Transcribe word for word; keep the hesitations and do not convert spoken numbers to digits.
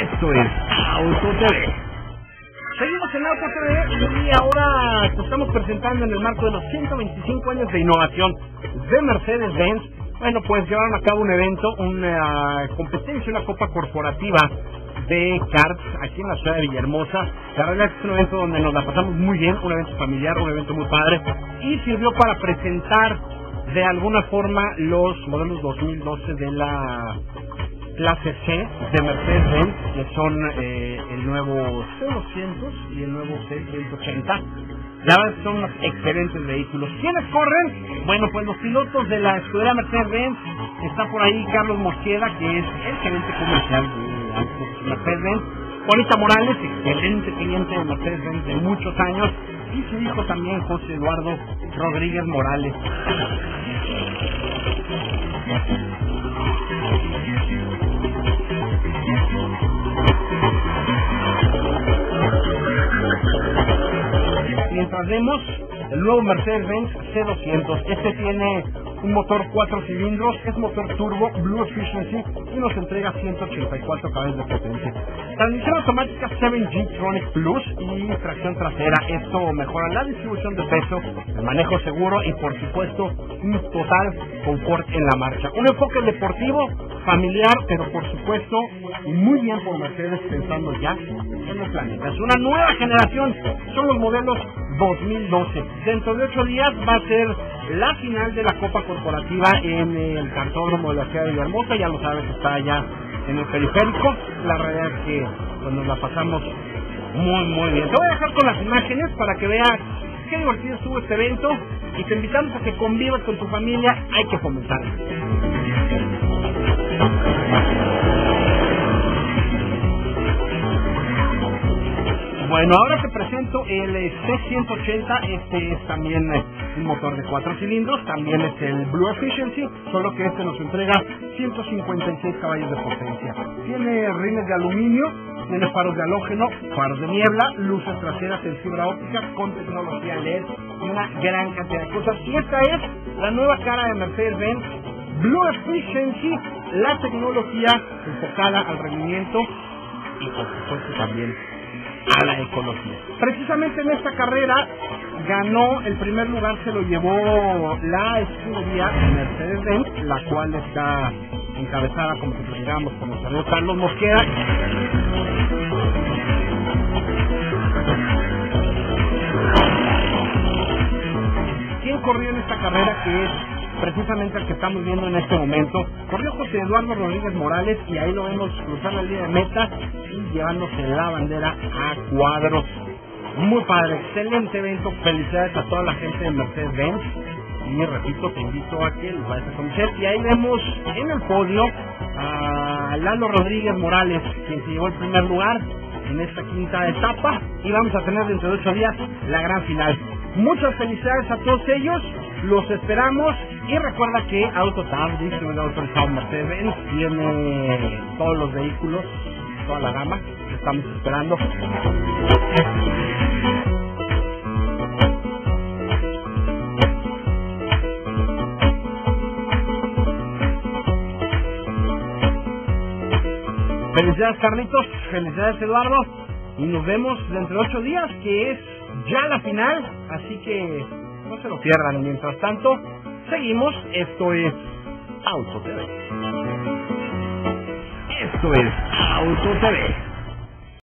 Esto es Auto T V. Seguimos en Auto T V y ahora te estamos presentando en el marco de los ciento veinticinco años de innovación de Mercedes-Benz. Bueno, pues llevaron a cabo un evento, una competencia, una copa corporativa de karts aquí en la ciudad de Villahermosa. La verdad es que es un evento donde nos la pasamos muy bien, un evento familiar, un evento muy padre, y sirvió para presentar de alguna forma los modelos dos mil doce de la clase C de Mercedes-Benz, que son eh, el nuevo C doscientos y el nuevo C ciento ochenta. La verdad son unos excelentes vehículos. ¿Quiénes corren? Bueno, pues los pilotos de la escudería Mercedes-Benz. Está por ahí Carlos Mosqueda, que es el gerente comercial de Mercedes-Benz. Juanita Morales, excelente cliente de Mercedes-Benz de muchos años. Y su hijo también, José Eduardo Rodríguez Morales. Mientras vemos el nuevo Mercedes-Benz C doscientos, este tiene un motor cuatro cilindros, es motor turbo, Blue Efficiency, y nos entrega ciento ochenta y cuatro caballos de potencia. Transmisión automática siete G Tronic Plus y tracción trasera. Esto mejora la distribución de peso, el manejo seguro y por supuesto un total confort en la marcha. Un enfoque deportivo, familiar, pero por supuesto muy bien por Mercedes, pensando ya en el planeta. Es una nueva generación, son los modelos dos mil doce. Dentro de ocho días va a ser la final de la Copa Corporativa en el Cartódromo de la ciudad de Villahermosa. Ya lo sabes, está allá en el periférico. La realidad es que pues, nos la pasamos muy muy bien. Te voy a dejar con las imágenes para que veas qué divertido estuvo este evento y te invitamos a que convivas con tu familia. Hay que fomentarlo. Bueno, ahora te presento el C ciento ochenta. Este es también un motor de cuatro cilindros, también es el Blue Efficiency, solo que este nos entrega ciento cincuenta y seis caballos de potencia. Tiene rines de aluminio, tiene faros de halógeno, faros de niebla, luces traseras en fibra óptica con tecnología L E D y una gran cantidad de cosas. Y esta es la nueva cara de Mercedes-Benz, Blue Efficiency, la tecnología enfocada al rendimiento y por supuesto también a la ecología. Precisamente en esta carrera ganó el primer lugar, se lo llevó la escudería Mercedes-Benz, la cual está encabezada, como te platicábamos, por nuestro amigo Carlos Mosqueda. ¿Quién corrió en esta carrera, que es precisamente el que estamos viendo en este momento? Corrió José Eduardo Rodríguez Morales y ahí lo vemos cruzar la línea de meta y llevándose la bandera a cuadros. Muy padre, excelente evento. Felicidades a toda la gente de Mercedes-Benz y repito, te invito a que los vayas a conocer. Y ahí vemos en el podio a Lalo Rodríguez Morales, quien se llevó el primer lugar en esta quinta etapa, y vamos a tener dentro de ocho días la gran final. Muchas felicidades a todos ellos, los esperamos. Y recuerda que AutoTab, distribuidor autorizado Mercedes-Benz, tiene todos los vehículos, toda la gama que estamos esperando. Felicidades Carlitos, felicidades Eduardo, y nos vemos dentro de ocho días, que es ya la final, así que no se lo pierdan. Mientras tanto, seguimos. Esto es Auto T V. Esto es Auto T V.